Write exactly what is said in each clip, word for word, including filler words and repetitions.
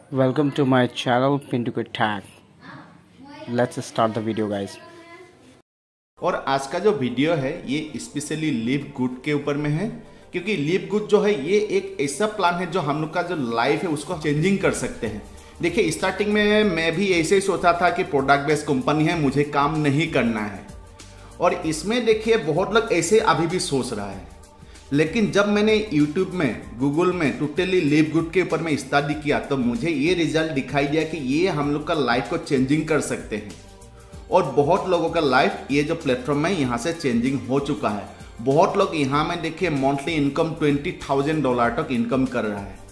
Welcome to my channel Pintu Kid Tag. Let's start the video guys. और आज का जो वीडियो है ये स्पेशली लिव गुड के ऊपर में है, क्योंकि लिव गुड जो है ये एक ऐसा प्लान है जो हम लोग का जो लाइफ है उसको चेंजिंग कर सकते हैं। देखिए, स्टार्टिंग में मैं भी ऐसे ही सोचा था कि प्रोडक्ट बेस्ड कंपनी है, मुझे काम नहीं करना है, और इसमें देखिए बहुत लोग ऐसे अभी भी सोच रहा है। लेकिन जब मैंने यूट्यूब में, गूगल में टोटली लिव गुड के ऊपर में स्टडी किया तो मुझे ये रिजल्ट दिखाई दिया कि ये हम लोग का लाइफ को चेंजिंग कर सकते हैं। और बहुत लोगों का लाइफ ये जो प्लेटफॉर्म है यहाँ से चेंजिंग हो चुका है। बहुत लोग यहाँ में देखिए monthly income twenty thousand dollar तक इनकम कर रहा है।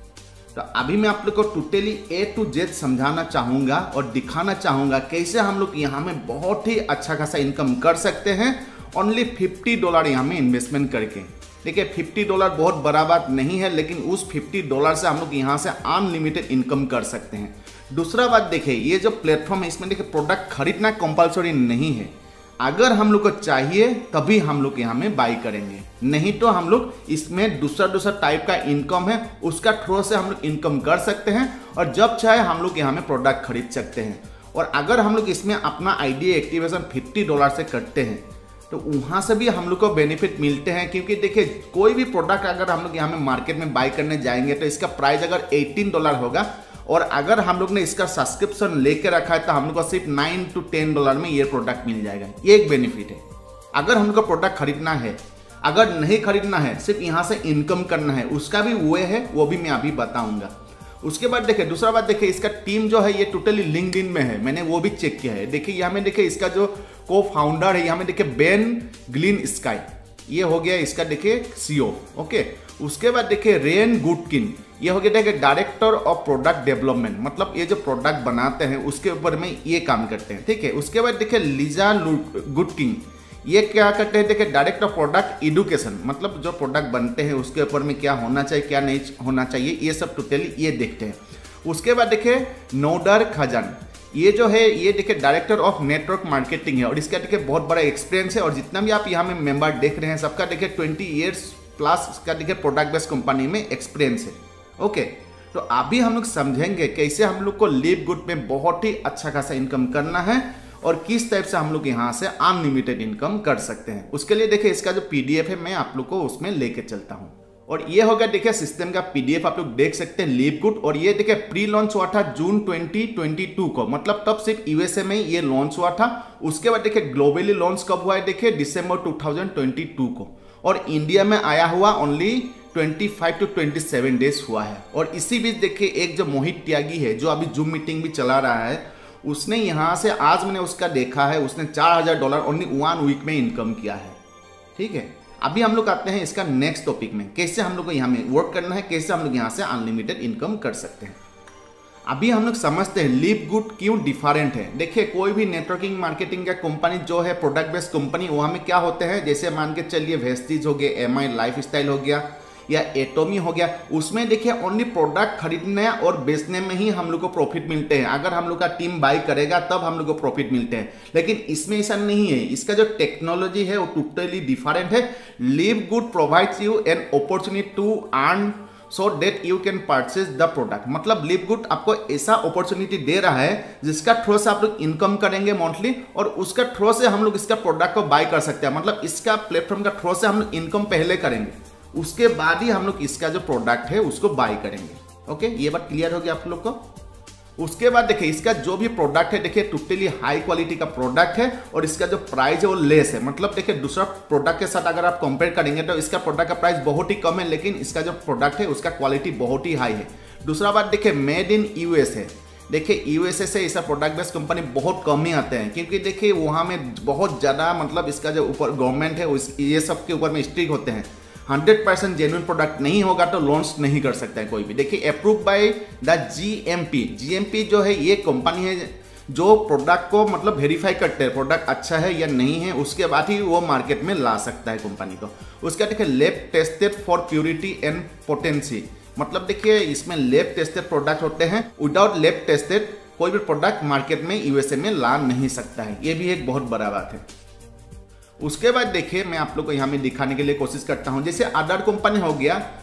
तो अभी मैं आप लोग को टोटली ए टू जेड समझाना चाहूँगा और दिखाना चाहूँगा कैसे हम लोग यहाँ में बहुत ही अच्छा खासा इनकम कर सकते हैं ओनली फिफ्टी डॉलर यहाँ में इन्वेस्टमेंट करके। देखिए, फिफ्टी डॉलर बहुत बड़ा बात नहीं है, लेकिन उस फिफ्टी डॉलर से हम लोग यहाँ से अनलिमिटेड इनकम कर सकते हैं। दूसरा बात देखिए, ये जो प्लेटफॉर्म है इसमें देखिए प्रोडक्ट खरीदना कंपलसरी नहीं है। अगर हम लोग को चाहिए तभी हम लोग यहाँ में बाई करेंगे, नहीं तो हम लोग इसमें दूसरा दूसरा टाइप का इनकम है उसका थ्रू से हम लोग इनकम कर सकते हैं, और जब चाहे हम लोग यहाँ में प्रोडक्ट खरीद सकते हैं। और अगर हम लोग इसमें अपना आईडी एक्टिवेशन फिफ्टी डॉलर से करते हैं तो वहाँ से भी हम लोग को बेनिफिट मिलते हैं, क्योंकि देखिए कोई भी प्रोडक्ट अगर हम लोग यहाँ में मार्केट में बाई करने जाएंगे तो इसका प्राइस अगर एटीन डॉलर होगा, और अगर हम लोग ने इसका सब्सक्रिप्शन लेके रखा है तो हम लोग को सिर्फ नाइन टू टेन डॉलर में ये प्रोडक्ट मिल जाएगा। ये एक बेनिफिट है। अगर हम लोग को प्रोडक्ट खरीदना है, अगर नहीं खरीदना है, सिर्फ यहाँ से इनकम करना है, उसका भी वे है, वो भी मैं अभी बताऊंगा। उसके बाद देखिए, दूसरा बात देखिए, इसका टीम जो है ये टोटली लिंक्डइन में है, मैंने वो भी चेक किया है। देखिए यहाँ में देखिए इसका जो को फाउंडर है यहाँ में देखिए बेन ग्लिन स्काई, ये हो गया इसका देखिए सीईओ। ओके, उसके बाद देखिए रेन गुडकिन, ये हो गया देखिए डायरेक्टर ऑफ प्रोडक्ट डेवलपमेंट, मतलब ये जो प्रोडक्ट बनाते हैं उसके ऊपर में ये काम करते हैं। ठीक है, उसके बाद देखिए लिजा गुडकिन, ये क्या करते हैं देखिए डायरेक्टर ऑफ प्रोडक्ट एडुकेशन, मतलब जो प्रोडक्ट बनते हैं उसके ऊपर में क्या होना चाहिए क्या नहीं होना चाहिए ये सब टोटली ये देखते हैं। उसके बाद देखिए नोडर खजान, ये जो है ये देखिए डायरेक्टर ऑफ नेटवर्क मार्केटिंग है, और इसका देखिए बहुत बड़ा एक्सपीरियंस है। और जितना भी आप यहाँ में मेंबर देख रहे हैं सबका देखिए ट्वेंटी ईयर्स प्लस इसका देखिए प्रोडक्ट बेस्ड कंपनी में एक्सपीरियंस है। ओके, तो अभी हम लोग समझेंगे कैसे हम लोग को लिव गुड में बहुत ही अच्छा खासा इनकम करना है और किस टाइप से हम लोग यहाँ से अनलिमिटेड इनकम कर सकते हैं। उसके लिए देखिए इसका जो पीडीएफ है मैं आप लोग को उसमें लेके चलता हूँ। और ये हो गया देखिए सिस्टम का पीडीएफ, आप लोग देख सकते हैं लिव गुड। और ये देखिए प्री लॉन्च हुआ था जून ट्वेंटी ट्वेंटी टू को, मतलब तब सिर्फ यूएसए में ये लॉन्च हुआ था। उसके बाद देखिए ग्लोबली लॉन्च कब हुआ है देखिए दिसंबर टू थाउजेंड ट्वेंटी टू को, और इंडिया में आया हुआ only twenty five to twenty seven days हुआ है। और इसी बीच देखिए एक जो मोहित त्यागी है जो अभी जूम मीटिंग भी चला रहा है, उसने यहाँ से आज मैंने उसका देखा है उसने चार हजार डॉलर ओनली वन वीक में इनकम किया है। ठीक है, अभी हम लोग आते हैं इसका नेक्स्ट टॉपिक में, कैसे हम लोग को यहाँ में वर्क करना है, कैसे हम लोग यहाँ से अनलिमिटेड इनकम कर सकते हैं। अभी हम लोग समझते हैं लिव गुड क्यों डिफरेंट है। देखिए, कोई भी नेटवर्किंग मार्केटिंग का कंपनी जो है प्रोडक्ट बेस्ड कंपनी, वहाँ में क्या होते हैं, जैसे मान के चलिए वेस्टीज हो गया, एम आई लाइफ स्टाइल हो गया या एटोमी हो गया, उसमें देखिए ओनली प्रोडक्ट खरीदने और बेचने में ही हम लोग को प्रॉफिट मिलते हैं। अगर हम लोग का टीम बाई करेगा तब हम लोग को प्रॉफिट मिलते हैं, लेकिन इसमें ऐसा नहीं है। इसका जो टेक्नोलॉजी है वो टोटली डिफरेंट है। Live Good provides you an opportunity to earn so that you can purchase the product, मतलब लिव गुड आपको ऐसा अपॉर्चुनिटी दे रहा है जिसका थ्रू से आप लोग इनकम करेंगे मंथली, और उसका थ्रू से हम लोग इसका प्रोडक्ट को बाई कर सकते हैं। मतलब इसका प्लेटफॉर्म का थ्रू से हम लोग इनकम पहले करेंगे, उसके बाद ही हम लोग इसका जो प्रोडक्ट है उसको बाई करेंगे। ओके, ये बात क्लियर होगी आप लोग को। उसके बाद देखिए इसका जो भी प्रोडक्ट है देखिए टोटली हाई क्वालिटी का प्रोडक्ट है, और इसका जो प्राइस है वो लेस है। मतलब देखिए दूसरा प्रोडक्ट के साथ अगर आप कंपेयर करेंगे तो इसका प्रोडक्ट का प्राइस बहुत ही कम है, लेकिन इसका जो प्रोडक्ट है उसका क्वालिटी बहुत ही हाई है। दूसरा बात देखिए मेड इन यूएस है। देखिए यूएसए से ऐसा प्रोडक्ट बेस्ड कंपनी बहुत कम ही आते हैं, क्योंकि देखिए वहाँ में बहुत ज़्यादा मतलब इसका जो ऊपर गवर्नमेंट है उस ये सब के ऊपर में स्ट्रिक्ट होते हैं। हंड्रेड परसेंट जेन्युइन प्रोडक्ट नहीं होगा तो लॉन्च नहीं कर सकता है कोई भी। देखिए approve by the GMP, GMP जो है ये कंपनी है जो प्रोडक्ट को मतलब वेरीफाई करते हैं प्रोडक्ट अच्छा है या नहीं है, उसके बाद ही वो मार्केट में ला सकता है कंपनी को। उसका देखिए lab tested for purity and potency, मतलब देखिए इसमें लैब टेस्टेड प्रोडक्ट होते हैं। विदाउट लैब टेस्टेड कोई भी प्रोडक्ट मार्केट में यूएसए में ला नहीं सकता है, ये भी एक बहुत बड़ा बात है। उसके बाद देखिए मैं आप लोग को यहाँ में दिखाने के लिए कोशिश करता हूँ, जैसे अदर कंपनी हो गया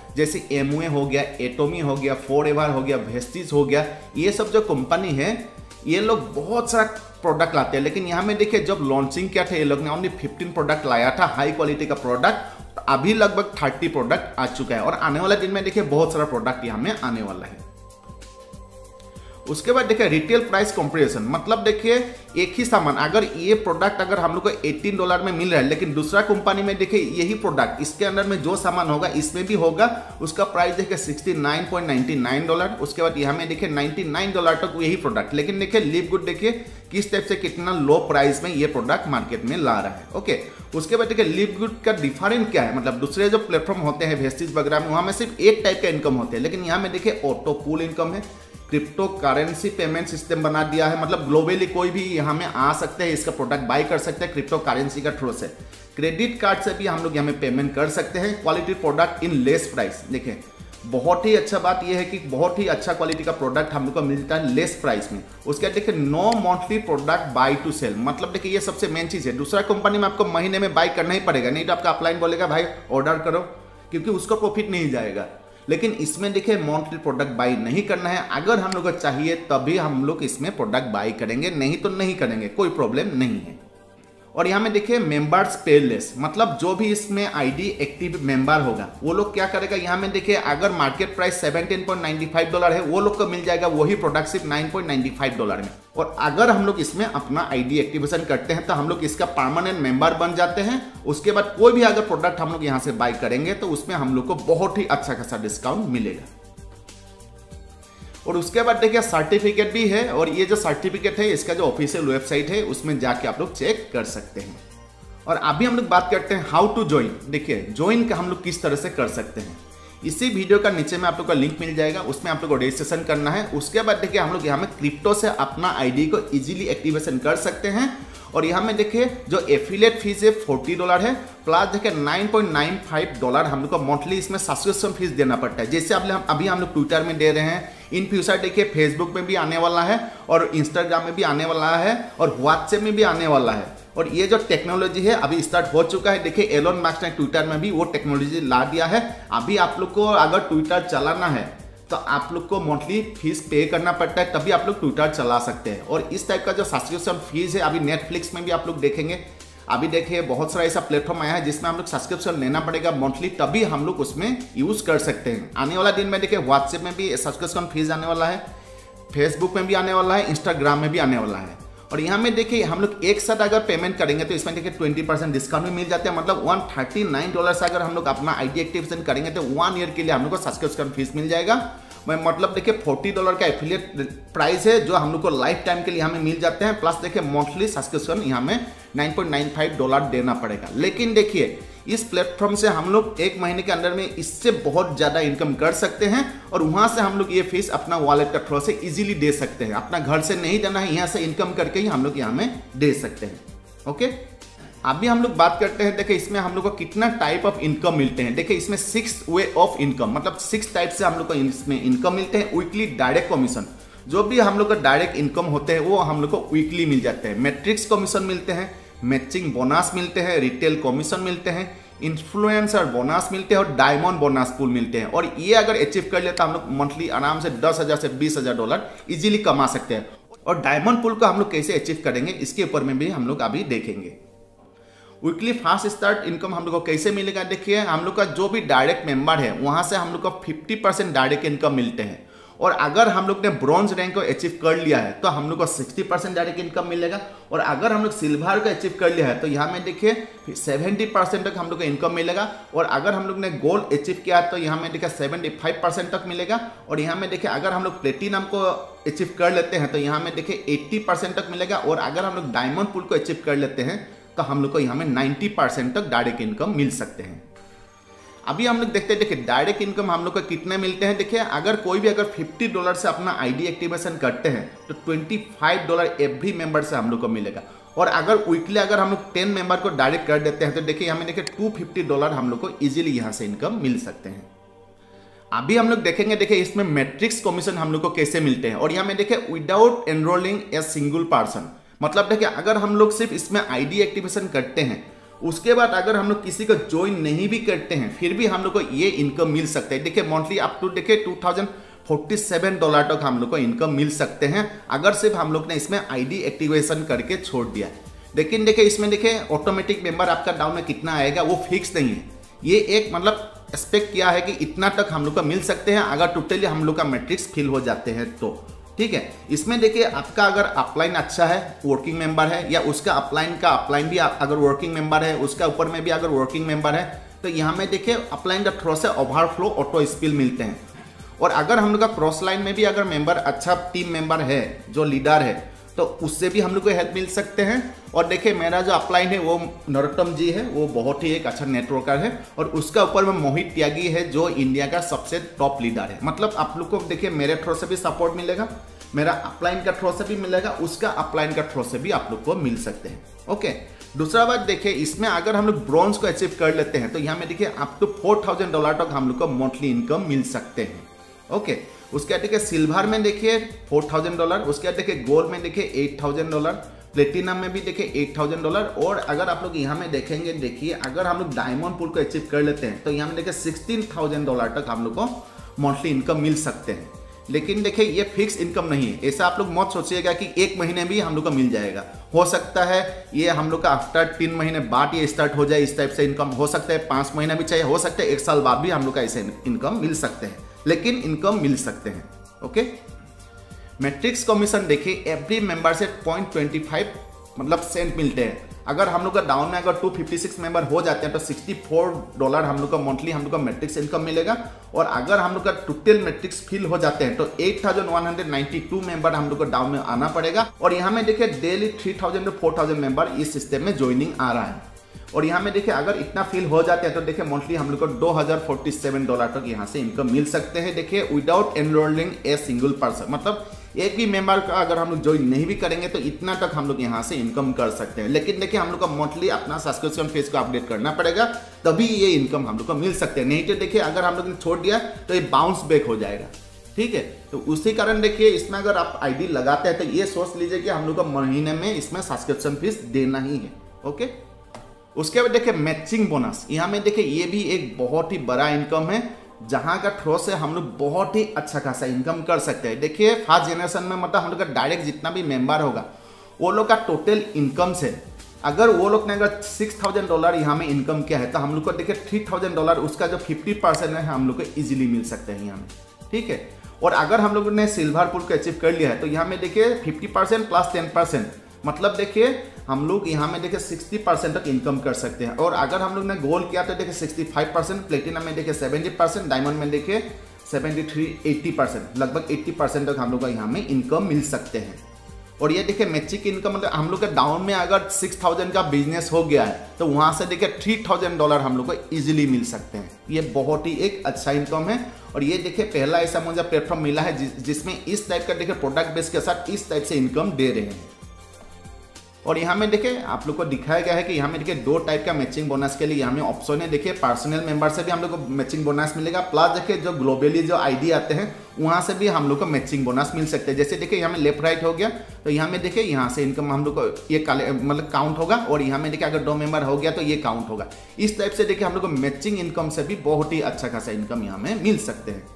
जैसे एमवे हो गया, एटोमी हो गया, फॉरएवर हो गया, वेस्टीज हो गया, ये सब जो कंपनी है ये लोग बहुत सारा प्रोडक्ट लाते हैं। लेकिन यहाँ में देखिए जब लॉन्चिंग किया था ये लोग ने ओनली फिफ्टीन प्रोडक्ट लाया था हाई क्वालिटी का प्रोडक्ट, अभी लगभग थर्टी प्रोडक्ट आ चुका है और आने वाले दिन में देखिए बहुत सारा प्रोडक्ट यहाँ में आने वाला है। उसके बाद देखिए रिटेल प्राइस कंपैरिजन, मतलब देखिए एक ही सामान अगर ये प्रोडक्ट अगर हम लोग को अठारह डॉलर में मिल रहा है लेकिन दूसरा कंपनी में देखिए यही प्रोडक्ट इसके अंदर में जो सामान होगा इसमें भी होगा, उसका प्राइस देखिए sixty nine point ninety nine dollar. उसके बाद यहाँ में देखिए नाइन्टी नाइन डॉलर तक यही प्रोडक्ट, लेकिन देखिए लिव गुड देखिए किस टाइप से कितना लो प्राइस में ये प्रोडक्ट मार्केट में ला रहा है। ओके, उसके बाद देखिए लिव गुड का डिफरेंट क्या है, मतलब दूसरे जो प्लेटफॉर्म होते हैं वेस्टीज वगैरह में वहाँ में सिर्फ एक टाइप का इनकम होते हैं, लेकिन यहाँ में देखिए ऑटो पूल इनकम है, क्रिप्टो करेंसी पेमेंट सिस्टम बना दिया है, मतलब ग्लोबली कोई भी यहाँ में आ सकते हैं, इसका प्रोडक्ट बाय कर सकते हैं क्रिप्टो करेंसी का थ्रू से। क्रेडिट कार्ड से भी हम लोग यहाँ में पेमेंट कर सकते हैं। Quality product in less price, देखिए बहुत ही अच्छा बात यह है कि बहुत ही अच्छा क्वालिटी का प्रोडक्ट हम लोग को मिलता है लेस प्राइस में। उसके बाद देखिए no monthly product buy to sell, मतलब देखिए ये सबसे मेन चीज है। दूसरा कंपनी में आपको महीने में बाय करना ही पड़ेगा, नहीं तो आपका अपलाइन बोलेगा भाई ऑर्डर करो, क्योंकि उसको प्रॉफिट नहीं जाएगा। लेकिन इसमें देखिए मंथली प्रोडक्ट बाय नहीं करना है, अगर हम लोग को चाहिए तभी हम लोग इसमें प्रोडक्ट बाय करेंगे, नहीं तो नहीं करेंगे, कोई प्रॉब्लम नहीं है। और यहाँ में देखिए मेंबर्स पेलेस, मतलब जो भी इसमें आईडी एक्टिव मेंबर होगा वो लोग क्या करेगा, यहाँ में देखिए अगर market price seventeen point ninety five dollar है वो लोग को मिल जाएगा वही प्रोडक्ट सिर्फ nine point ninety five dollar में। और अगर हम लोग इसमें अपना आईडी एक्टिवेशन करते हैं तो हम लोग इसका परमानेंट मेंबर बन जाते हैं। उसके बाद कोई भी अगर प्रोडक्ट हम लोग यहाँ से बाय करेंगे तो उसमें हम लोग को बहुत ही अच्छा खासा डिस्काउंट मिलेगा। और उसके बाद देखिए सर्टिफिकेट भी है, और ये जो सर्टिफिकेट है इसका जो ऑफिशियल वेबसाइट है उसमें जाके आप लोग चेक कर सकते हैं। और अभी हम लोग बात करते हैं हाउ टू ज्वाइन। देखिए ज्वाइन का हम लोग किस तरह से कर सकते हैं, इसी वीडियो का नीचे में आप लोग का लिंक मिल जाएगा, उसमें आप लोग को रजिस्ट्रेशन करना है। उसके बाद देखिए हम लोग यहाँ में क्रिप्टो से अपना आईडी को इजीली एक्टिवेशन कर सकते हैं। और यहाँ में देखिए जो एफिलिएट फीस है फोर्टी डॉलर है, प्लस देखिए nine point nine five dollar हम लोग को मंथली इसमें सब्सक्रिप्शन फीस देना पड़ता है, जैसे अब अभी हम लोग ट्विटर में दे रहे हैं। इन फ्यूचर देखिए फेसबुक में भी आने वाला है और इंस्टाग्राम में भी आने वाला है और व्हाट्सएप में भी आने वाला है। और ये जो टेक्नोलॉजी है अभी स्टार्ट हो चुका है। देखिए एलोन मस्क ने ट्विटर में भी वो टेक्नोलॉजी ला दिया है। अभी आप लोग को अगर ट्विटर चलाना है तो आप लोग को मंथली फीस पे करना पड़ता है, तभी आप लोग ट्विटर चला सकते हैं। और इस टाइप का जो सब्सक्रिप्शन फीस है अभी नेटफ्लिक्स में भी आप लोग देखेंगे। अभी देखिए बहुत सारा ऐसा प्लेटफॉर्म आया है जिसमें हम लोग सब्सक्रिप्शन लेना पड़ेगा मंथली, तभी हम लोग उसमें यूज कर सकते हैं। आने वाला दिन में देखिए व्हाट्सएप में भी सब्सक्रिप्शन फीस आने वाला है, फेसबुक में भी आने वाला है, इंस्टाग्राम में भी आने वाला है। और यहाँ में देखिए हम लोग एक साथ अगर पेमेंट करेंगे तो इसमें देखिए ट्वेंटी परसेंट डिस्काउंट भी मिल जाता है, मतलब वन थर्टी नाइन डॉलर से अगर हम लोग अपना आईडी एक्टिवेशन करेंगे तो वन ईयर के लिए हम लोग को सब्सक्रिप्शन फीस मिल जाएगा। मतलब देखिए फोर्टी डॉलर का एफिलिएट प्राइस है जो हम लोग को लाइफ टाइम के लिए हमें मिल जाते हैं, प्लस देखिए मंथली सब्सक्रिप्शन यहाँ में nine point nine five dollar देना पड़ेगा। लेकिन देखिए इस प्लेटफॉर्म से हम लोग एक महीने के अंदर में इससे बहुत ज़्यादा इनकम कर सकते हैं और वहाँ से हम लोग ये फीस अपना वॉलेट का थ्रू से इजीली दे सकते हैं। अपना घर से नहीं देना है, यहाँ से इनकम करके ही हम लोग यहाँ में दे सकते हैं। ओके, अभी हम लोग बात करते हैं देखिए इसमें हम लोग को कितना टाइप ऑफ इनकम मिलते हैं। देखिए इसमें सिक्स वे ऑफ इनकम, मतलब सिक्स टाइप से हम लोग को इसमें इनकम मिलते हैं। वीकली डायरेक्ट कमीशन, जो भी हम लोग का डायरेक्ट इनकम होते हैं वो हम लोग को वीकली मिल जाते हैं। मैट्रिक्स कमीशन मिलते हैं, मैचिंग बोनस मिलते हैं, रिटेल कमीशन मिलते हैं, इन्फ्लुएंसर बोनस मिलते हैं और डायमंड बोनस पूल मिलते हैं। और ये अगर अचीव कर ले तो हम लोग मंथली आराम से दस हजार से बीस हजार डॉलर इजीली कमा सकते हैं। और डायमंड पूल को हम लोग कैसे अचीव करेंगे इसके ऊपर में भी हम लोग अभी देखेंगे। वीकली फास्ट स्टार्ट इनकम हम लोग को कैसे मिलेगा, देखिए हम लोग का जो भी डायरेक्ट मेंबर है वहां से हम लोग को फिफ्टी परसेंट डायरेक्ट इनकम मिलते हैं। और अगर हम लोग ने ब्रॉन्ज रैंक को अचीव कर लिया है तो हम लोग को सिक्सटी परसेंट डायरेक्ट इनकम मिलेगा। और अगर हम लोग सिल्वर को अचीव कर लिया है तो यहाँ में देखिए सेवेंटी परसेंट तक हम लोग को इनकम मिलेगा। और अगर हम लोग ने गोल्ड अचीव किया है तो यहाँ में देखिए सेवेंटी फाइव परसेंट तक मिलेगा। और यहाँ में देखिए अगर हम लोग प्लेटिनम को अचीव कर लेते हैं तो यहाँ में देखिए एट्टी परसेंट तक मिलेगा। और अगर हम लोग डायमंड पूल को अचीव कर लेते हैं तो हम लोग को यहाँ में नाइन्टी परसेंट तक डायरेक्ट इनकम मिल सकते हैं। अभी हम लोग देखते हैं देखिए डायरेक्ट इनकम हम लोग को कितने मिलते हैं। देखिए अगर कोई भी अगर फिफ्टी डॉलर से अपना आईडी एक्टिवेशन करते हैं तो twenty five dollar every member से हम लोग को मिलेगा। और अगर वीकली अगर हम लोग टेन मेंबर को डायरेक्ट कर देते हैं तो देखिए हमें देखिए टू फिफ्टी डॉलर हम लोग को इजीली यहाँ से इनकम मिल सकते हैं। अभी हम लोग देखेंगे देखिए इसमें मैट्रिक्स कमीशन हम लोग को कैसे मिलते हैं। और यहाँ में देखिए without enrolling a single person, मतलब देखिए अगर हम लोग सिर्फ इसमें आईडी एक्टिवेशन करते हैं उसके बाद अगर हम लोग किसी को ज्वाइन नहीं भी करते हैं फिर भी हम लोग को ये इनकम मिल सकता है। देखिए मंथली अप टू देखिए two thousand forty seven dollar तक हम लोग को इनकम मिल सकते हैं अगर सिर्फ हम लोग ने इसमें आईडी एक्टिवेशन करके छोड़ दिया। लेकिन देखिए इसमें देखिए ऑटोमेटिक मेंबर आपका डाउन में कितना आएगा वो फिक्स नहीं है। ये एक मतलब एक्सपेक्ट किया है कि इतना तक हम लोग को मिल सकते हैं अगर टोटली हम लोग का मैट्रिक्स फिल हो जाते हैं तो, ठीक है। इसमें देखिए आपका अगर अपलाइन अच्छा है, वर्किंग मेंबर है, या उसका अपलाइन का अपलाइन भी अगर वर्किंग मेंबर है, उसका ऊपर में भी अगर वर्किंग मेंबर है, तो यहाँ में देखिए अपलाइन का थ्रो से ओवरफ्लो ऑटो स्पिल मिलते हैं। और अगर हम लोग का क्रॉस लाइन में भी अगर मेंबर अच्छा टीम मेंबर है जो लीडर है तो उससे भी हम लोग को हेल्प मिल सकते हैं। और देखिए मेरा जो अपलाइन है वो नरोत्तम जी है, वो बहुत ही एक अच्छा नेटवर्कर है, और उसका ऊपर में मोहित त्यागी है जो इंडिया का सबसे टॉप लीडर है। मतलब आप लोग को देखिए मेरे थ्रो से भी सपोर्ट मिलेगा, मेरा अपलाइन का थ्रो से भी मिलेगा, उसका अपलाइन का थ्रो से भी आप लोग को मिल सकते हैं। ओके, दूसरा बात देखिए इसमें अगर हम लोग ब्रॉन्ज को अचीव कर लेते हैं तो यहाँ में देखिए up to four thousand dollar तक हम लोग को मंथली इनकम मिल सकते हैं। ओके, उसके बाद देखिए सिल्वर में देखिए फोर थाउजेंड डॉलर, उसके बाद देखिए गोल्ड में देखिए एट थाउजेंड डॉलर, प्लेटिनम में भी देखिए एट थाउजेंड डॉलर, और अगर आप लोग यहाँ में देखेंगे देखिए अगर हम लोग डायमंड पूल को अचीव कर लेते हैं तो यहाँ में देखिए सिक्सटीन थाउजेंड डॉलर तक हम लोग को मंथली इनकम मिल सकते हैं। लेकिन देखिए ये फिक्स इनकम नहीं है, ऐसा आप लोग मत सोचिएगा कि एक महीने भी हम लोग को मिल जाएगा। हो सकता है ये हम लोग का आफ्टर तीन महीने बाद ये स्टार्ट हो जाए, इस टाइप से इनकम हो सकता है, पाँच महीना भी चाहिए, हो सकता है एक साल बाद भी हम लोग का ऐसे इनकम मिल सकते हैं, लेकिन इनकम मिल सकते हैं। ओके, मैट्रिक्स कमीशन देखिए एवरी मेंबर से पॉइंट ट्वेंटी फाइव मतलब सेंट मिलते हैं। अगर हम लोग का डाउन में अगर टू फिफ्टी सिक्स मेंबर हो जाते हैं तो सिक्सटी फोर डॉलर हम लोग का मंथली हम लोग का मैट्रिक्स इनकम मिलेगा। और अगर हम लोग का टोटल मैट्रिक्स फिल हो जाते हैं तो eight thousand one hundred ninety two member हम लोग को डाउन में आना पड़ेगा। और यहाँ में देखिए daily three thousand to four thousand member इस सिस्टम में ज्वाइनिंग आ रहा है। और यहाँ में देखिए अगर इतना फिल हो जाते हैं तो देखिए मंथली हम लोग को दो हजार फोर्टी सेवन डॉलर तक यहाँ से इनकम मिल सकते हैं। देखिए without enrolling a single person, मतलब एक भी मेंबर का अगर हम लोग ज्वाइन नहीं भी करेंगे तो इतना तक हम लोग यहाँ से इनकम कर सकते हैं। लेकिन देखिए हम लोग का मंथली अपना सब्सक्रिप्शन फीस को अपडेट करना पड़ेगा, तभी ये इनकम हम लोग को मिल सकते हैं। नहीं तो देखिए अगर हम लोग ने छोड़ दिया तो ये बाउंस बैक हो जाएगा, ठीक है। तो उसी कारण देखिए इसमें अगर आप आईडी लगाते हैं तो ये सोच लीजिए कि हम लोग को महीने में इसमें सब्सक्रिप्शन फीस देना ही है। ओके, उसके बाद देखिए मैचिंग बोनस, यहाँ में देखिए ये भी एक बहुत ही बड़ा इनकम है जहाँ का थ्रो से हम लोग बहुत ही अच्छा खासा इनकम कर सकते हैं। देखिए फर्स्ट जनरेशन में मतलब हम लोग का डायरेक्ट जितना भी मेंबर होगा वो लोग का टोटल इनकम से अगर वो लोग ने अगर सिक्स थाउजेंड डॉलर यहाँ में इनकम किया है तो हम लोग को देखिए थ्री थाउजेंड डॉलर उसका जो फिफ्टी परसेंट है हम लोग को इजीली मिल सकते हैं यहाँ में, ठीक है। और अगर हम लोगों ने सिल्वर पूल को अचीव कर लिया है तो यहाँ में देखिए fifty percent plus ten percent मतलब देखिए हम लोग यहाँ में देखिए साठ परसेंट तक इनकम कर सकते हैं। और अगर हम लोग ने गोल्ड किया तो देखिए सिक्सटी फाइव परसेंट, प्लेटिनम में देखिए सेवेंटी परसेंट, डायमंड में देखिए सेवेंटी थ्री एटी परसेंट, लगभग अस्सी परसेंट तक हम लोग का यहाँ में इनकम मिल सकते हैं। और ये देखिए मैचिंग इनकम मतलब हम लोग के डाउन में अगर सिक्स थाउजेंड का बिजनेस हो गया है तो वहाँ से देखिए थ्री थाउजेंड डॉलर हम लोग को इजीली मिल सकते हैं। ये बहुत ही एक अच्छा इनकम है। और ये देखिए पहला ऐसा मुझे प्लेटफॉर्म मिला है जिस, जिसमें इस टाइप का देखिए प्रोडक्ट बेस के साथ इस टाइप से इनकम दे रहे हैं। और यहाँ में देखिए आप लोग को दिखाया गया है कि यहाँ में देखिए दो टाइप का मैचिंग बोनस के लिए यहाँ में ऑप्शन है। देखिए पर्सनल मेंबर से भी हम लोग को मैचिंग बोनस मिलेगा, प्लस देखिए जो ग्लोबली जो आईडी आते हैं वहाँ से भी हम लोग को मैचिंग बोनस मिल सकते हैं। जैसे देखिए यहाँ में लेफ्ट राइट हो गया तो यहाँ में देखिए यहाँ से इनकम हम लोग को ये मतलब काउंट होगा, और यहाँ में देखिए अगर दो मेंबर हो गया तो ये काउंट होगा। इस टाइप से देखिए हम लोग को मैचिंग इनकम से भी बहुत ही अच्छा खासा इनकम यहाँ में मिल सकते हैं।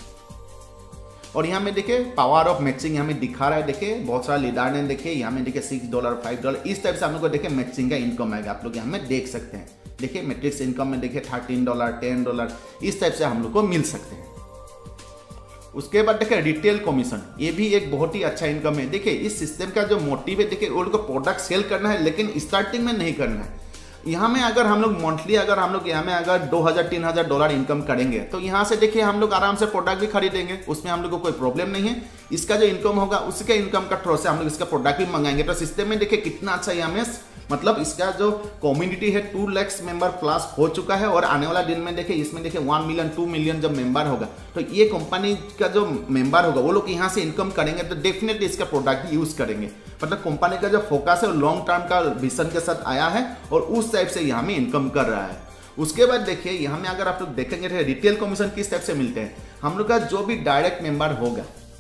और यहाँ में देखिए पावर ऑफ मैचिंग यहाँ में दिखा रहा है। देखिए बहुत सारा लीडर ने देखिए यहाँ में देखिए सिक्स डॉलर फाइव डॉलर इस टाइप से हम लोग को देखिए मैचिंग का इनकम आएगा। आप लोग यहाँ में देख सकते हैं, देखिए मैट्रिक्स इनकम में देखिए थर्टीन डॉलर टेन डॉलर इस टाइप से हम लोग को मिल सकते हैं। उसके बाद देखिए रिटेल कमीशन, ये भी एक बहुत ही अच्छा इनकम है। देखिए इस सिस्टम का जो मोटिव है देखिए वो लोग को प्रोडक्ट सेल करना है, लेकिन स्टार्टिंग में नहीं करना है। यहाँ में अगर हम लोग मंथली अगर हम लोग यहाँ में अगर दो हज़ार तीन हज़ार डॉलर इनकम करेंगे तो यहाँ से देखिए हम लोग आराम से प्रोडक्ट भी खरीदेंगे, उसमें हम लोग को कोई प्रॉब्लम नहीं है। इसका जो इनकम होगा उसके इनकम का थ्रू से हम लोग इसका प्रोडक्ट भी मंगाएंगे। तो सिस्टम में देखिए कितना अच्छा यहाँ में मतलब इसका जो कम्युनिटी है टू लैक्स मेंबर प्लस हो चुका है। और आने वाला दिन में देखिए इसमें देखिए वन मिलियन टू मिलियन जब मेंबर होगा तो ये कंपनी का जो मेंबर होगा वो लोग यहाँ से इनकम करेंगे तो डेफिनेटली इसका प्रोडक्ट यूज करेंगे। मतलब कंपनी का जो फोकस है लॉन्ग टर्म का विजन के साथ आया है और उस टाइप से यहाँ में इनकम कर रहा है। उसके बाद देखिए यहाँ में अगर आप लोग देखेंगे रिटेल कमीशन किस टाइप से मिलते हैं। हम लोग का जो भी डायरेक्ट मेंबर होगा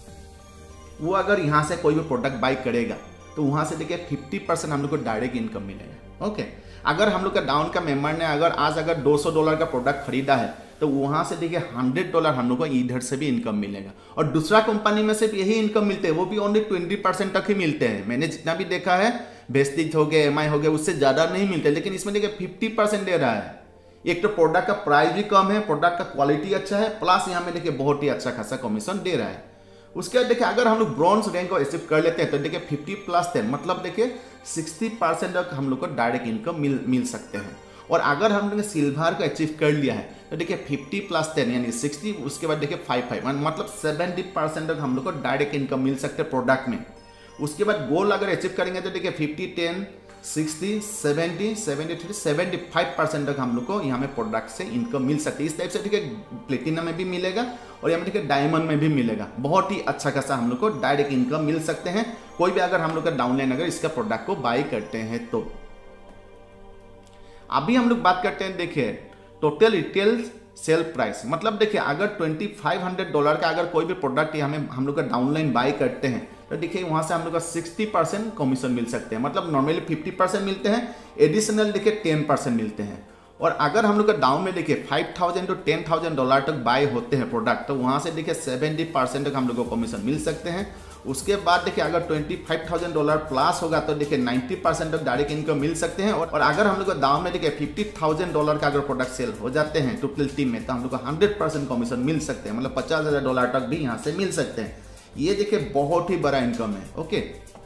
वो अगर यहाँ से कोई भी प्रोडक्ट बाई करेगा तो वहाँ से देखिए फिफ्टी परसेंट हम लोग को डायरेक्ट इनकम मिलेगा। ओके, अगर हम लोग का डाउन का मेंबर ने अगर आज अगर दो सौ डॉलर का प्रोडक्ट खरीदा है तो वहां से देखिए हंड्रेड डॉलर हम लोग को इधर से भी इनकम मिलेगा। और दूसरा कंपनी में सिर्फ यही इनकम मिलते हैं, वो भी ओनली ट्वेंटी परसेंट तक ही मिलते हैं। मैंने जितना भी देखा है वेस्टिज हो गया, एम आई हो गया, उससे ज्यादा नहीं मिलते, लेकिन इसमें देखिए फिफ्टी परसेंट दे रहा है। एक तो प्रोडक्ट का प्राइस भी कम है, प्रोडक्ट का क्वालिटी अच्छा है, प्लस यहाँ में देखिए बहुत ही अच्छा खासा कमीशन दे रहा है। उसके बाद देखिए अगर हम लोग ब्रॉन्ज रैंक को अचीव कर लेते हैं तो देखिए फिफ्टी प्लस टेन मतलब देखिए सिक्सटी परसेंट तक हम लोग को डायरेक्ट इनकम मिल मिल सकते हैं। और अगर हम लोग ने सिल्वर को अचीव कर लिया है तो देखिए फिफ्टी प्लस टेन यानी सिक्सटी, उसके बाद देखिए फाइव फाइव मतलब सेवेंटी परसेंट तक हम लोग को डायरेक्ट इनकम मिल सकते हैं प्रोडक्ट में। उसके बाद गोल अगर अचीव करेंगे तो देखिए fifty ten sixty seventy seventy three seventy five percent तक हम लोग को यहाँ में प्रोडक्ट से इनकम मिल सकती है। इस टाइप से ठीक है प्लेटिनम में भी मिलेगा और यहाँ में ठीक है डायमंड में भी मिलेगा। बहुत ही अच्छा खासा हम लोग को डायरेक्ट इनकम मिल सकते हैं कोई भी अगर हम लोग का डाउनलाइन अगर इसका प्रोडक्ट को बाई करते हैं तो। अभी हम लोग बात करते हैं देखिए टोटल रिटेल सेल प्राइस, मतलब देखिए अगर ट्वेंटी फाइव हंड्रेड डॉलर का अगर कोई भी प्रोडक्ट हमें हम लोग का डाउनलाइन बाई करते हैं तो देखिए वहां से हम लोग का सिक्सटी परसेंट कमीशन मिल सकते हैं। मतलब नॉर्मली फिफ्टी परसेंट मिलते हैं, एडिशनल देखिए टेन परसेंट मिलते हैं। और अगर हम लोग का डाउन में देखिए five thousand to ten thousand dollar तक बाय होते हैं प्रोडक्ट तो वहां से देखिए सेवेंटी परसेंट तक हम लोग को कमीशन मिल सकते हैं। उसके बाद देखिए अगर twenty five thousand dollar plus होगा तो देखिए नाइन्टी परसेंट तक डायरेक्ट इनकम मिल सकते हैं। और अगर हम लोग का दाम में देखिए फिफ्टी थाउजेंड डॉलर का अगर प्रोडक्ट सेल हो जाते हैं टोटल टीम में तो हम लोग को हंड्रेड परसेंट कमीशन मिल सकते हैं, मतलब पचास हजार डॉलर तक भी यहाँ से मिल सकते हैं। ये देखिए बहुत ही बड़ा इनकम है। ओके,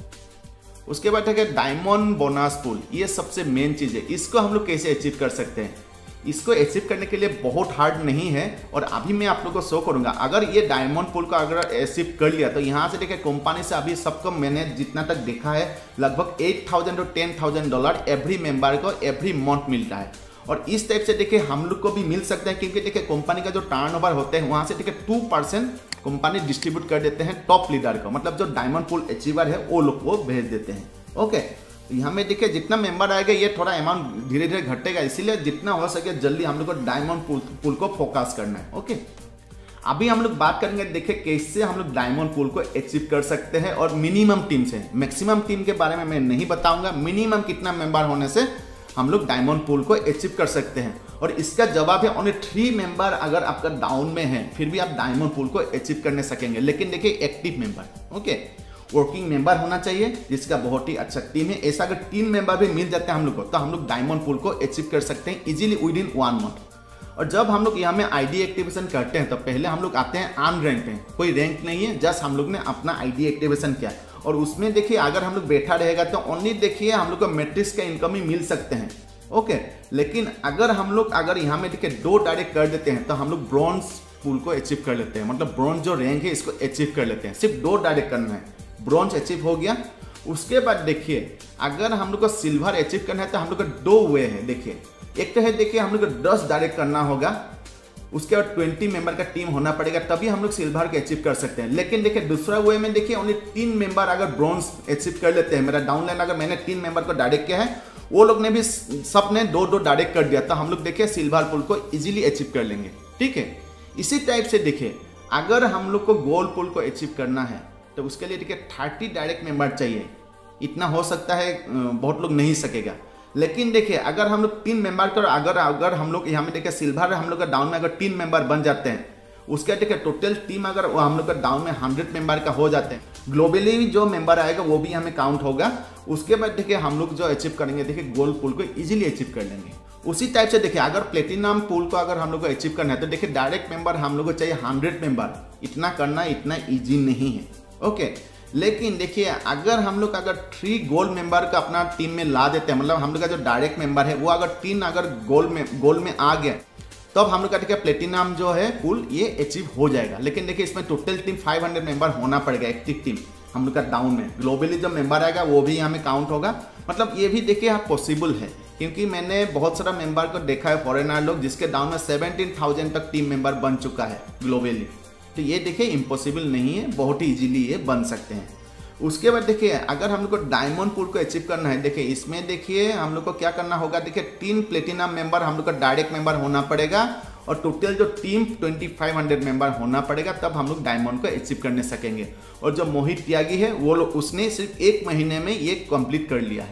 उसके बाद देखिए डायमंड बोनस पूल, ये सबसे मेन चीज है। इसको हम लोग कैसे अचीव कर सकते हैं? इसको अचीव करने के लिए बहुत हार्ड नहीं है और अभी मैं आप लोग को शो करूंगा। अगर ये डायमंड पूल को अगर अचीव कर लिया तो यहाँ से देखिए कंपनी से अभी सबको मैंने जितना तक देखा है लगभग eight thousand to ten thousand dollar every member को एवरी मंथ मिलता है। और इस टाइप से देखिए हम लोग को भी मिल सकता है क्योंकि देखिए कंपनी का जो टर्नओवर होते हैं वहां से देखिए टू परसेंट कंपनी डिस्ट्रीब्यूट कर देते हैं टॉप लीडर को, मतलब जो डायमंड पूल अचीवर है वो लोग को भेज देते हैं। ओके, यहाँ में देखिए जितना मेंबर आएगा ये थोड़ा अमाउंट धीरे धीरे घटेगा, इसीलिए जितना हो सके जल्दी हम लोग को डायमंड पूल पूल को फोकस करना है। ओके, अभी हम लोग बात करेंगे देखिए कैसे हम लोग डायमंड पूल को अचीव कर सकते हैं और मिनिमम टीम से। मैक्सिमम टीम के बारे में मैं नहीं बताऊंगा, मिनिमम कितना मेंबर होने से हम लोग डायमंड पूल को अचीव कर सकते हैं। और इसका जवाब है ओनली थ्री मेंबर अगर आपका डाउन में है फिर भी आप डायमंड पूल को अचीव करने सकेंगे। लेकिन देखिए active member, okay, working member होना चाहिए जिसका बहुत ही अच्छा टीम है। ऐसा अगर तीन मेंबर भी मिल जाते हैं हम लोग को तो हम लोग डायमंड पूल को अचीव कर सकते हैं easily within one month. और जब हम लोग यहाँ में आईडी एक्टिवेशन करते हैं तो पहले हम लोग आते हैं अन रैंक पे, कोई रैंक नहीं है, जस्ट हम लोग ने अपना आईडी एक्टिवेशन किया। और उसमें देखिए अगर हम लोग बैठा रहेगा तो ओनली देखिए हम लोग को मैट्रिक्स का इनकम ही मिल सकते हैं। ओके, लेकिन अगर हम लोग अगर यहाँ में देखिए दो डायरेक्ट कर देते हैं तो हम लोग ब्रॉन्ज पूल को अचीव कर लेते हैं, मतलब ब्रॉन्ज जो रैंक है इसको अचीव कर लेते हैं। सिर्फ दो डायरेक्ट करना है, ब्रॉन्ज अचीव हो गया। उसके बाद देखिए अगर हम लोग को सिल्वर अचीव करना है तो हम लोग का दो वे है। देखिए एक तो है देखिए हम लोग को दस डायरेक्ट करना होगा, उसके बाद ट्वेंटी मेंबर का टीम होना पड़ेगा तभी हम लोग सिल्वर को अचीव कर सकते हैं। लेकिन देखिए दूसरा वे में देखिए ओनली तीन मेंबर अगर ब्रॉन्ज अचीव कर लेते हैं, मेरा डाउनलाइन अगर मैंने तीन मेंबर को डायरेक्ट किया है वो लोग ने भी सब ने दो दो डायरेक्ट कर दिया तो हम लोग देखिए सिल्वर पूल को इजीली अचीव कर लेंगे। ठीक है, इसी टाइप से देखिए अगर हम लोग को गोल्ड पूल को अचीव करना है तो उसके लिए देखिए थर्टी डायरेक्ट मेंबर चाहिए। इतना हो सकता है बहुत लोग नहीं सकेगा, लेकिन देखिए अगर हम लोग तीन मेंबर कर अगर अगर हम लोग यहाँ में देखिए सिल्वर हम लोग का डाउन में अगर तीन मेंबर बन जाते हैं उसके देखिए टोटल टीम अगर वो हम लोग का डाउन में हंड्रेड मेंबर का हो जाते हैं, ग्लोबली जो मेंबर आएगा वो भी हमें काउंट होगा। उसके बाद देखिए हम लोग जो अचीव करेंगे देखिए गोल्ड पूल को इजीली अचीव कर लेंगे। उसी टाइप से देखिए अगर प्लेटिनम पूल को अगर हम लोग को अचीव करना है तो देखिए डायरेक्ट मेंबर हम लोग को चाहिए हंड्रेड मेंबर। इतना करना इतना ईजी नहीं है। ओके, लेकिन देखिए अगर हम लोग अगर थ्री गोल्ड मेंबर का अपना टीम में ला देते हैं, मतलब हम लोग का जो डायरेक्ट मेंबर है वो अगर तीन अगर गोल्ड में गोल्ड में आ गया तब तो हम लोग का देखिए प्लेटिनम जो है पूल ये अचीव हो जाएगा। लेकिन देखिए इसमें total team five hundred member होना पड़ेगा, एक्टिव टीम हम लोग का डाउन में। ग्लोबली जो मेंबर आएगा वो भी यहाँ में काउंट होगा, मतलब ये भी देखिए यहाँ पॉसिबल है क्योंकि मैंने बहुत सारा मेंबर को देखा है फॉरेनर लोग जिसके डाउन में सेवनटीन थाउजेंड तक टीम मेंबर बन चुका है ग्लोबली। तो ये देखिए इम्पॉसिबल नहीं है, बहुत ही इजीली ये बन सकते हैं। उसके बाद देखिए अगर हम लोग को डायमंड पूल को अचीव करना है, देखिए इसमें देखिए हम लोग को क्या करना होगा, देखिए तीन प्लेटिनम मेंबर हम लोग का डायरेक्ट मेंबर होना पड़ेगा और टोटल जो team twenty five hundred member होना पड़ेगा तब हम लोग डायमंड को अचीव करने सकेंगे। और जो मोहित त्यागी है वो लोग उसने सिर्फ एक महीने में ये कंप्लीट कर लिया है।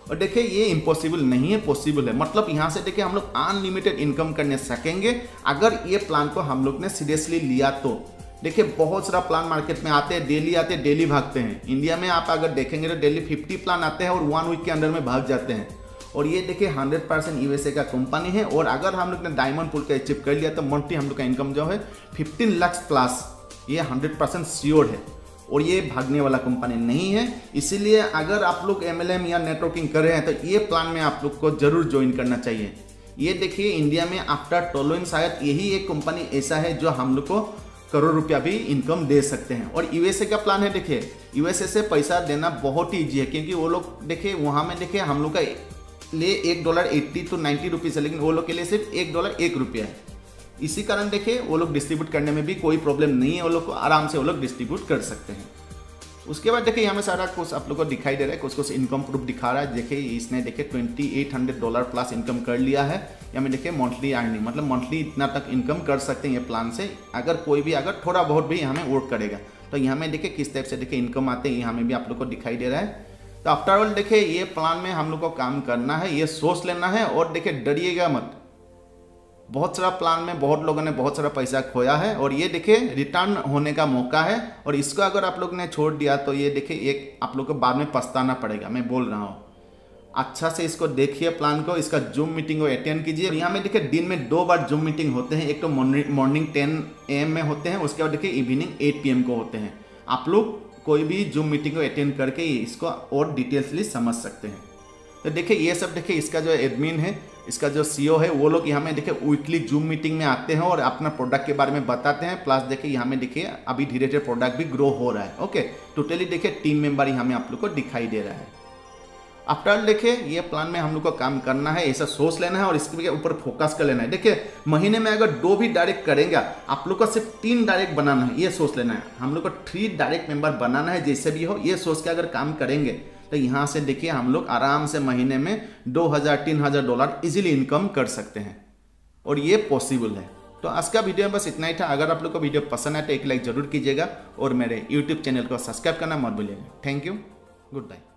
और देखिए ये इम्पॉसिबल नहीं है, पॉसिबल है। मतलब यहाँ से देखिए हम लोग अनलिमिटेड इनकम करने सकेंगे अगर ये प्लान को हम लोग ने सीरियसली लिया तो। देखिए बहुत सारा प्लान मार्केट में आते हैं, डेली आते हैं, डेली भागते हैं। इंडिया में आप अगर देखेंगे तो डेली फिफ्टी प्लान आते हैं और वन वीक के अंदर में भाग जाते हैं। और ये देखिए हंड्रेड परसेंट यूएसए का कंपनी है और अगर हम लोग ने डायमंड पूल का अचीव कर लिया तो मंथली हम लोग का इनकम जो है फिफ्टीन लाख प्लस, ये हंड्रेड परसेंट श्योर है। और ये भागने वाला कंपनी नहीं है, इसीलिए अगर आप लोग एमएलएम या नेटवर्किंग कर रहे हैं तो ये प्लान में आप लोग को जरूर ज्वाइन करना चाहिए। ये देखिए इंडिया में आफ्टर टोलोइन शायद यही एक कंपनी ऐसा है जो हम लोग को करोड़ रुपया भी इनकम दे सकते हैं। और यूएसए का प्लान है, देखिए यूएसए से पैसा देना बहुत ही ईजी है क्योंकि वो लोग देखिए वहाँ में देखिए हम लोग का लिए एक dollar eighty two ninety rupees है, लेकिन वो लोग के लिए सिर्फ एक डॉलर एक रुपया है। इसी कारण देखिए वो लोग डिस्ट्रीब्यूट करने में भी कोई प्रॉब्लम नहीं है, वो लोग को आराम से वो लोग डिस्ट्रीब्यूट कर सकते हैं। उसके बाद देखिए यहाँ में सारा कुछ आप लोग को दिखाई दे रहा है, कुछ कुछ इनकम प्रूफ दिखा रहा है। देखिए इसने देखिए twenty eight hundred dollar plus income कर लिया है। यहाँ में देखिए मंथली अर्निंग, मतलब मंथली इतना तक इनकम कर सकते हैं ये प्लान से, अगर कोई भी अगर थोड़ा बहुत भी यहाँ में वर्क करेगा तो यहाँ में देखिए किस टाइप से देखिए इनकम आते हैं, यहाँ में भी आप लोग को दिखाई दे रहा है। तो आफ्टर ऑल देखिए ये प्लान में हम लोग को काम करना है, ये सोच लेना है और देखिए डरिएगा मत। बहुत सारा प्लान में बहुत लोगों ने बहुत सारा पैसा खोया है और ये देखिए रिटर्न होने का मौका है। और इसको अगर आप लोग ने छोड़ दिया तो ये देखिए एक आप लोग को बाद में पछताना पड़ेगा, मैं बोल रहा हूँ। अच्छा से इसको देखिए प्लान को, इसका जूम मीटिंग को अटेंड कीजिए। यहाँ में देखिए दिन में दो बार जूम मीटिंग होते हैं, एक तो मॉर्निंग टेन ए एम में होते हैं, उसके बाद देखिए इवनिंग एट पी एम को होते हैं। आप लोग कोई भी जूम मीटिंग को अटेंड करके इसको और डिटेल्सली समझ सकते हैं। तो देखिए ये सब देखिए इसका जो एडमिन है, इसका जो सीईओ है, वो लोग यहाँ में देखिए वीकली जूम मीटिंग में आते हैं और अपना प्रोडक्ट के बारे में बताते हैं। प्लस देखिए यहाँ में देखिए अभी धीरे धीरे प्रोडक्ट भी ग्रो हो रहा है। ओके, टोटली देखिए टीम मेंबर यहाँ में आप लोग को दिखाई दे रहा है। आफ्टर देखिए ये प्लान में हम लोग को काम करना है, ऐसा सोच लेना है और इसके ऊपर फोकस कर लेना है। देखिए महीने में अगर दो भी डायरेक्ट करेंगे आप लोग को सिर्फ तीन डायरेक्ट बनाना है, ये सोच लेना है। हम लोग को थ्री डायरेक्ट मेंबर बनाना है, जैसे भी हो ये सोच के अगर काम करेंगे तो यहाँ से देखिए हम लोग आराम से महीने में दो हज़ार तीन हज़ार डॉलर इजीली इनकम कर सकते हैं और ये पॉसिबल है। तो आज का वीडियो में बस इतना ही था। अगर आप लोग को वीडियो पसंद आए तो एक लाइक जरूर कीजिएगा और मेरे यूट्यूब चैनल को सब्सक्राइब करना मत भूलिएगा। Thank you, good bye.